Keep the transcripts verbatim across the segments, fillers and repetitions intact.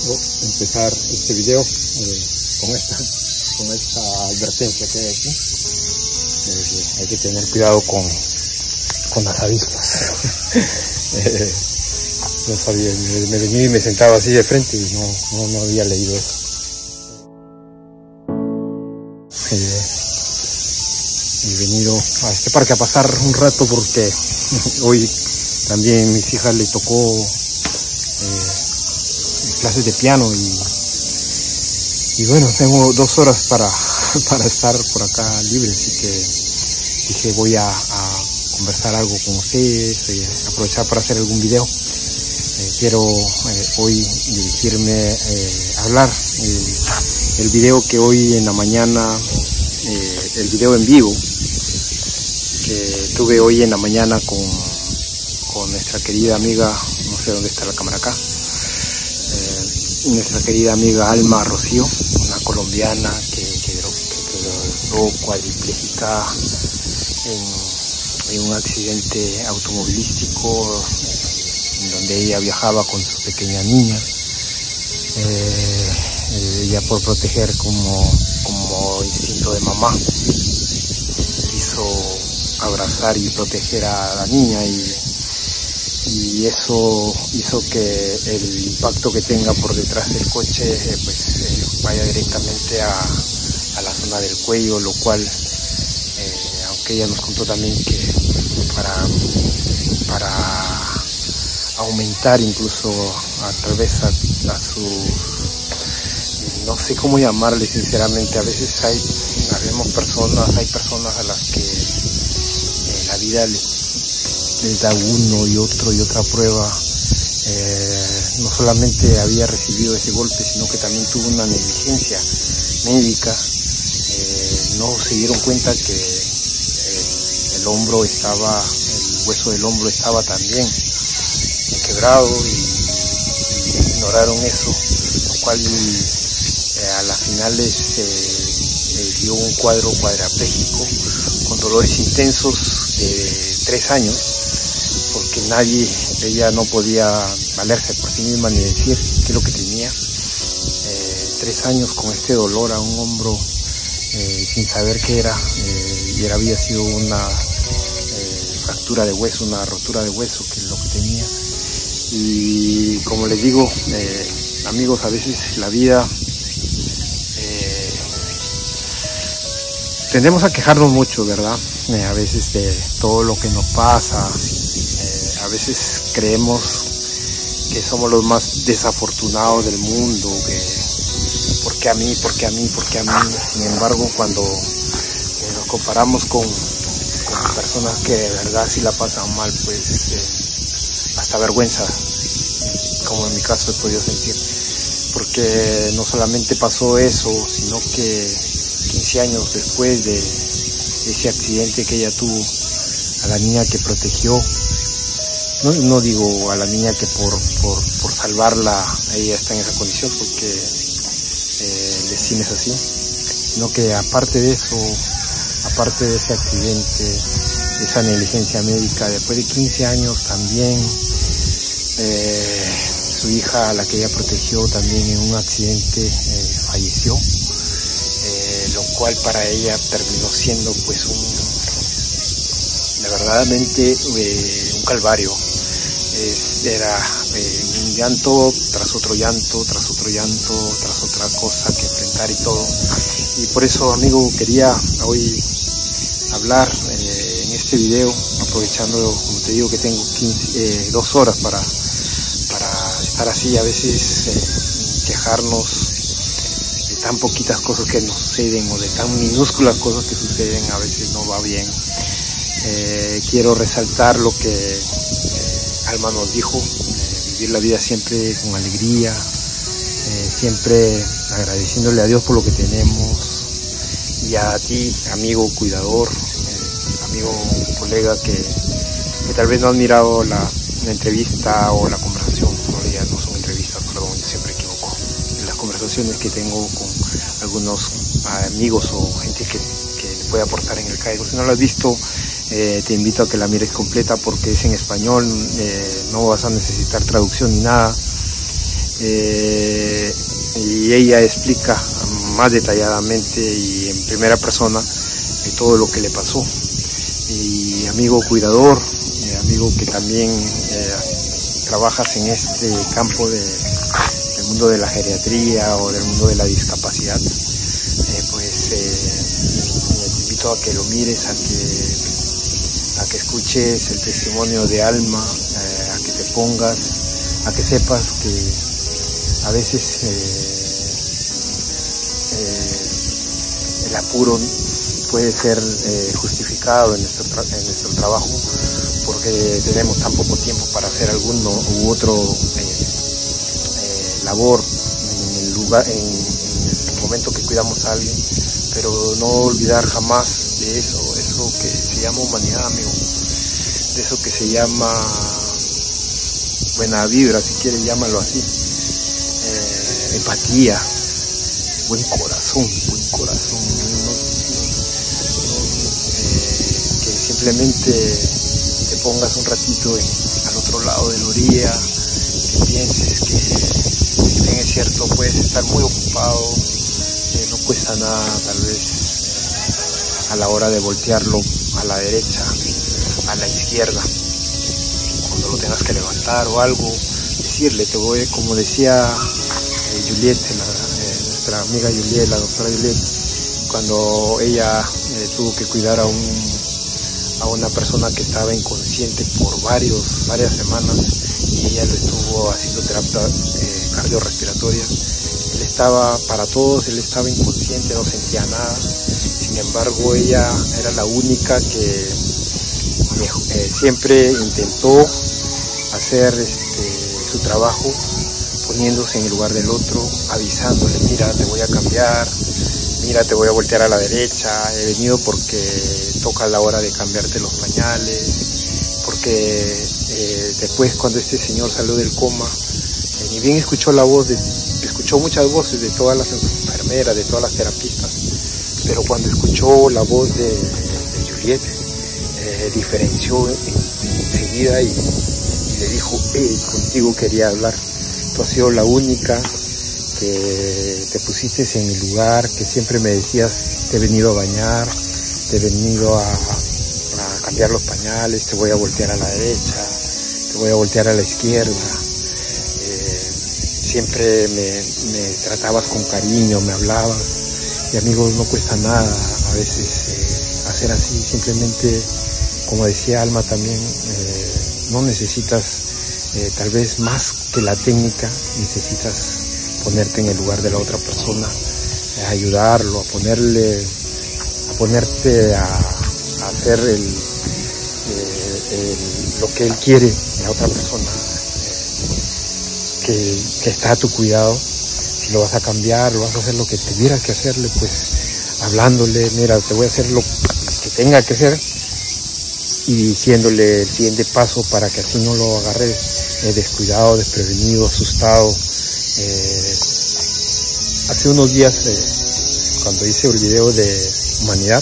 empezar este video eh, con esta con esta advertencia que hay aquí. Eh, hay que tener cuidado con, con las avispas. eh, no sabía, me, me venía y me sentaba así de frente y no, no, no había leído eso. Eh, he venido a este parque a pasar un rato porque hoy también a mis hijas le tocó eh, clases de piano y, y bueno, tengo dos horas para, para estar por acá libre, así que dije voy a, a conversar algo con ustedes, eh, aprovechar para hacer algún video. Eh, quiero eh, hoy dirigirme eh, a hablar eh, el video que hoy en la mañana, eh, el video en vivo que tuve hoy en la mañana con, con nuestra querida amiga, no sé dónde está la cámara acá, eh, nuestra querida amiga Alma Rocío, una colombiana que quedó, que quedó cuadripléjica en, en un accidente automovilístico en donde ella viajaba con su pequeña niña. Eh, ella por proteger como, como instinto de mamá quiso abrazar y proteger a la niña y, y eso hizo que el impacto que tenga por detrás del coche eh, pues eh, vaya directamente a, a la zona del cuello, lo cual eh, aunque ella nos contó también que para, para aumentar incluso a través a, a su, no sé cómo llamarle sinceramente, a veces hay, habemos personas, hay personas a las que eh, la vida les, les da uno y otro y otra prueba. Eh, no solamente había recibido ese golpe, sino que también tuvo una negligencia médica. Eh, no se dieron cuenta que eh, el hombro estaba, el hueso del hombro estaba también quebrado y, y ignoraron eso, lo cual eh, a las finales eh, eh, dio un cuadro cuadrapléjico con dolores intensos de tres años, porque nadie, ella no podía valerse por sí misma ni decir qué es lo que tenía. Eh, tres años con este dolor a un hombro eh, sin saber qué era, eh, y era, había sido una eh, fractura de hueso, una rotura de hueso, que es lo que tenía. Y como les digo, eh, amigos, a veces la vida eh, tendemos a quejarnos mucho, ¿verdad? Eh, a veces de todo lo que nos pasa, eh, a veces creemos que somos los más desafortunados del mundo, que ¿por qué a mí? ¿Por qué a mí? ¿Por qué a mí? Sin embargo, cuando eh, nos comparamos con, con personas que de verdad sí la pasan mal, pues eh, hasta vergüenza, como en mi caso he podido sentir, porque no solamente pasó eso, sino que quince años después de ese accidente que ella tuvo, a la niña que protegió, no, no digo a la niña que por, por, por salvarla ella está en esa condición, porque eh, el destino es así, sino que aparte de eso, aparte de ese accidente, esa negligencia médica, después de quince años también eh, su hija, a la que ella protegió, también en un accidente eh, falleció, eh, lo cual para ella terminó siendo pues un, de verdaderamente eh, un calvario. Es, era eh, un llanto tras otro llanto, tras otro llanto, tras otra cosa que enfrentar y todo. Y por eso, amigo, quería hoy hablar eh, en este video, aprovechando, como te digo, que tengo quince, eh, dos horas para, para estar así, a veces eh, quejarnos de tan poquitas cosas que nos suceden o de tan minúsculas cosas que suceden, a veces no va bien. Eh, quiero resaltar lo que eh, Alma nos dijo, eh, vivir la vida siempre con alegría, eh, siempre agradeciéndole a Dios por lo que tenemos, y a ti, amigo cuidador, eh, amigo colega que, que tal vez no has mirado la, la entrevista o la conversación, no, ya no son entrevistas, perdón, yo siempre equivoco, las conversaciones que tengo con algunos amigos o gente que, que puede aportar en el Cairo. Si no lo has visto, eh, te invito a que la mires completa porque es en español, eh, no vas a necesitar traducción ni nada. Eh, y ella explica más detalladamente y en primera persona de todo lo que le pasó. Y amigo cuidador, eh, amigo que también eh, trabajas en este campo de, del mundo de la geriatría o del mundo de la discapacidad, eh, pues eh, te invito a que lo mires, a que, a que escuches el testimonio de Alma, eh, a que te pongas, a que sepas que a veces eh, eh, el apuro puede ser eh, justificado en nuestro, tra en nuestro trabajo, porque tenemos tan poco tiempo para hacer alguno u otro eh, eh, labor en el lugar, en, en el momento que cuidamos a alguien, pero no olvidar jamás de eso, eso que se llama humanidad, amigo, de eso que se llama buena vibra, si quieres llámalo así, eh, empatía, buen corazón, buen corazón, ¿no? Simplemente te pongas un ratito en, al otro lado de la orilla, que pienses que, si bien es cierto, puedes estar muy ocupado, eh, no cuesta nada tal vez eh, a la hora de voltearlo a la derecha, a la izquierda, cuando lo tengas que levantar o algo, decirle, te voy, como decía eh, Juliet, la, eh, nuestra amiga Juliet, la doctora Juliet, cuando ella eh, tuvo que cuidar a un a una persona que estaba inconsciente por varios, varias semanas, y ella lo estuvo haciendo terapia eh, cardiorrespiratoria. Él estaba, para todos, él estaba inconsciente, no sentía nada. Sin embargo, ella era la única que eh, siempre intentó hacer este, su trabajo poniéndose en el lugar del otro, avisándole, mira, te voy a cambiar, mira, te voy a voltear a la derecha, he venido porque toca la hora de cambiarte los pañales, porque eh, después cuando este señor salió del coma, eh, ni bien escuchó la voz, de, escuchó muchas voces de todas las enfermeras, de todas las terapistas, pero cuando escuchó la voz de, de Juliet, eh, diferenció enseguida y, y le dijo, hey, contigo quería hablar, tú has sido la única que te pusiste en mi lugar, que siempre me decías, te he venido a bañar, te he venido a, a cambiar los pañales, te voy a voltear a la derecha, te voy a voltear a la izquierda, eh, siempre me, me tratabas con cariño, me hablabas, y amigos, no cuesta nada a veces eh, hacer así, simplemente, como decía Alma también, eh, no necesitas eh, tal vez más que la técnica, necesitas ponerte en el lugar de la otra persona, a ayudarlo, a ponerle, a ponerte a, a hacer el, eh, el, lo que él quiere de la otra persona, eh, que, que está a tu cuidado. Si lo vas a cambiar, lo vas a hacer lo que tuvieras que hacerle, pues hablándole, mira, te voy a hacer lo que tenga que hacer, y diciéndole el siguiente paso para que así no lo agarre eh, descuidado, desprevenido, asustado. Eh, hace unos días, eh, cuando hice el video de humanidad,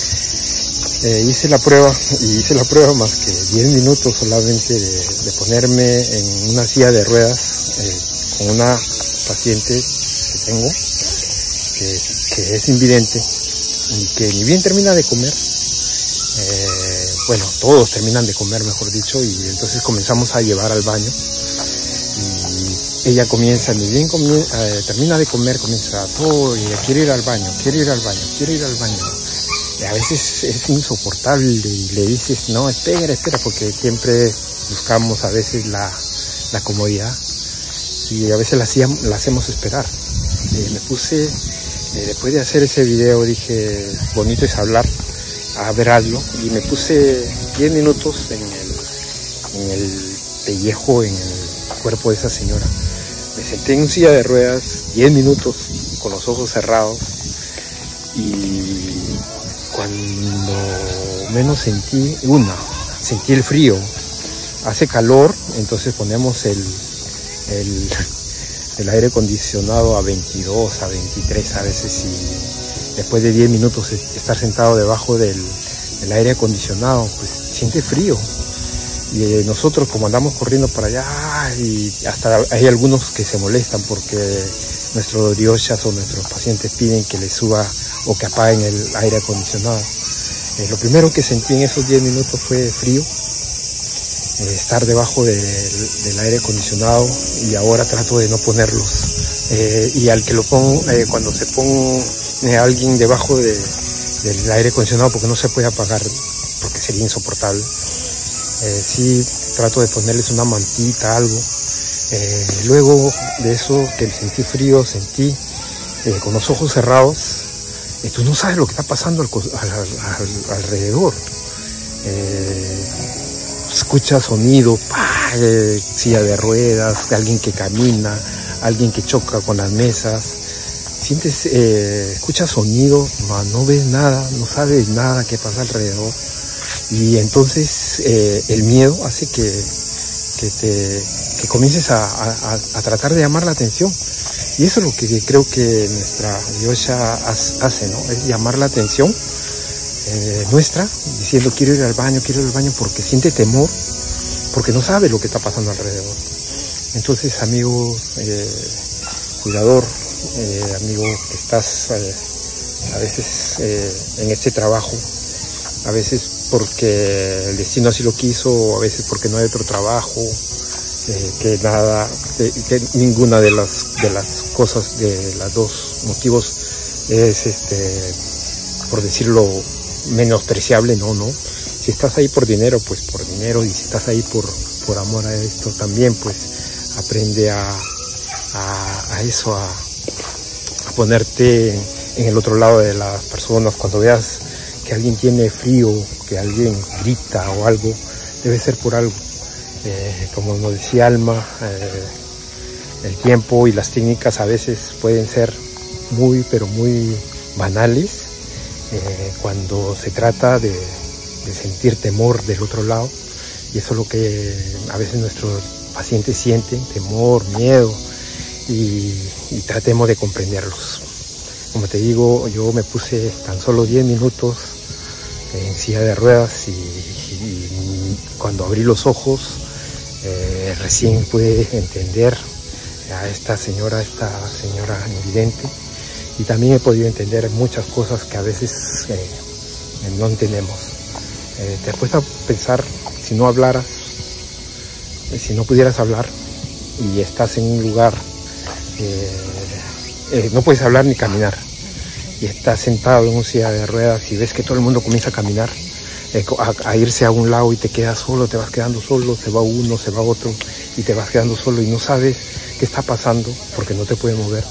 eh, hice la prueba, y hice la prueba más que diez minutos solamente de, de ponerme en una silla de ruedas eh, con una paciente que tengo, que, que es invidente y que ni bien termina de comer, eh, bueno, todos terminan de comer, mejor dicho, y entonces comenzamos a llevar al baño. Ella comienza, ni bien comienza, eh, termina de comer, comienza todo, y quiere ir al baño, quiere ir al baño, quiere ir al baño. Y a veces es insoportable y le dices, no, espera, espera, porque siempre buscamos a veces la, la comodidad, y a veces la, hacíamos, la hacemos esperar. Eh, me puse, eh, después de hacer ese video, dije, bonito es hablar, a ver hazlo, y me puse diez minutos en el, en el pellejo, en el cuerpo de esa señora. Me senté en una silla de ruedas, diez minutos, con los ojos cerrados, y cuando menos sentí, una, sentí el frío, hace calor, entonces ponemos el, el, el aire acondicionado a veintidós, a veintitrés a veces, y después de diez minutos estar sentado debajo del, del aire acondicionado, pues siente frío. Y nosotros como andamos corriendo para allá, y hasta hay algunos que se molestan porque nuestros dioshas o nuestros pacientes piden que les suba o que apaguen el aire acondicionado. Eh, lo primero que sentí en esos diez minutos fue frío, eh, estar debajo de, del aire acondicionado, y ahora trato de no ponerlos. Eh, y al que lo pongo, eh, cuando se pone eh, alguien debajo de, del aire acondicionado, porque no se puede apagar, porque sería insoportable, eh, sí trato de ponerles una mantita, algo. Eh, luego de eso, que sentí frío, sentí eh, con los ojos cerrados, eh, tú no sabes lo que está pasando al, al, al, alrededor. Eh, escuchas sonido, ¡pah! Eh, silla de ruedas, alguien que camina, alguien que choca con las mesas. Sientes, eh, escuchas sonido, no, no ves nada, no sabes nada que pasa alrededor. Y entonces eh, el miedo hace que, que, te, que comiences a, a, a tratar de llamar la atención. Y eso es lo que creo que nuestra diosa hace, ¿no? Es llamar la atención eh, nuestra, diciendo quiero ir al baño, quiero ir al baño, porque siente temor, porque no sabe lo que está pasando alrededor. Entonces, amigo eh, cuidador, eh, amigo que estás eh, a veces eh, en este trabajo, a veces porque el destino así lo quiso, o a veces porque no hay otro trabajo, eh, que nada, que, que ninguna de las de las cosas, de los dos motivos es, este, por decirlo, menospreciable, no, no. Si estás ahí por dinero, pues por dinero, y si estás ahí por, por amor a esto también, pues aprende a, a, a eso, a, a ponerte en el otro lado de las personas. Cuando veas que alguien tiene frío, que alguien grita o algo, debe ser por algo. Eh, como nos decía Alma, eh, el tiempo y las técnicas a veces pueden ser muy, pero muy banales, eh, cuando se trata de, de sentir temor del otro lado, y eso es lo que a veces nuestros pacientes sienten, temor, miedo, y, y tratemos de comprenderlos. Como te digo, yo me puse tan solo diez minutos en silla de ruedas, y, y cuando abrí los ojos eh, recién pude entender a esta señora, esta señora invidente, y también he podido entender muchas cosas que a veces eh, no entendemos. Eh, te has puesto a pensar, si no hablaras, si no pudieras hablar y estás en un lugar, eh, eh, no puedes hablar ni caminar, y estás sentado en una silla de ruedas y ves que todo el mundo comienza a caminar, eh, a, a irse a un lado, y te quedas solo, te vas quedando solo, se va uno, se va otro, y te vas quedando solo y no sabes qué está pasando porque no te puedes mover.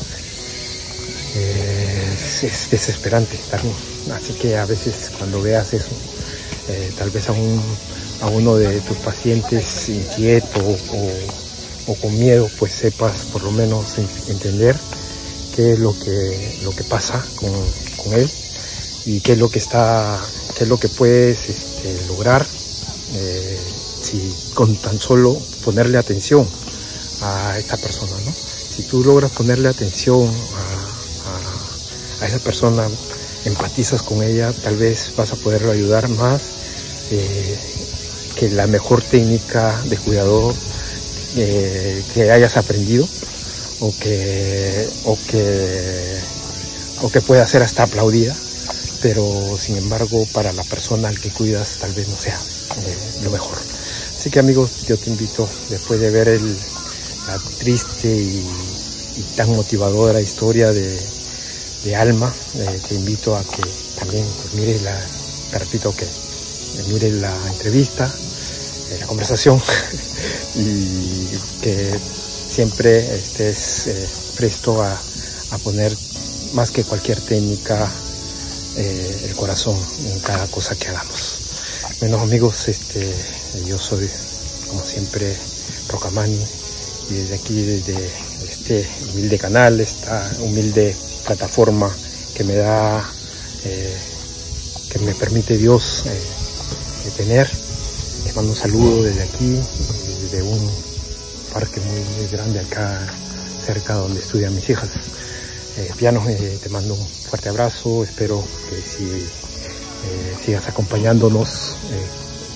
Eh, es, es desesperante, ¿no? Así que a veces cuando veas eso, eh, tal vez a, un, a uno de tus pacientes inquieto o, o con miedo, pues sepas por lo menos entender qué es lo que, lo que pasa con, con él, y qué es lo que está, qué es lo que puedes este, lograr eh, si con tan solo ponerle atención a esta persona, ¿no? Si tú logras ponerle atención a, a, a esa persona, empatizas con ella, tal vez vas a poderlo ayudar más eh, que la mejor técnica de cuidador eh, que hayas aprendido, o que, o que, o que pueda ser hasta aplaudida, pero sin embargo para la persona al que cuidas tal vez no sea eh, lo mejor. Así que amigos, yo te invito, después de ver el, la triste y, y tan motivadora historia de, de Alma, eh, te invito a que también pues, mires la, te repito que mires la entrevista, eh, la conversación y que siempre estés eh, presto a, a poner más que cualquier técnica eh, el corazón en cada cosa que hagamos. Bueno amigos, este, yo soy como siempre Rocamani, y desde aquí, desde este humilde canal, esta humilde plataforma que me da, eh, que me permite Dios eh, tener, te mando un saludo desde aquí, desde un parque muy, muy grande acá cerca donde estudian mis hijas eh, piano. Eh, te mando un fuerte abrazo, espero que si eh, sigas acompañándonos eh,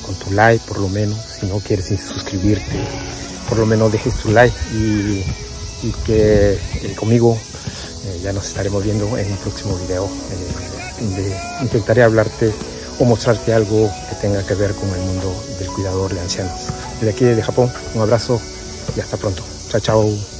con tu like, por lo menos. Si no quieres suscribirte, por lo menos dejes tu like y, y que eh, conmigo eh, ya nos estaremos viendo en un próximo video. Eh, de, intentaré hablarte o mostrarte algo que tenga que ver con el mundo del cuidador de ancianos. Desde aquí, desde Japón, un abrazo y hasta pronto. Chao, chao.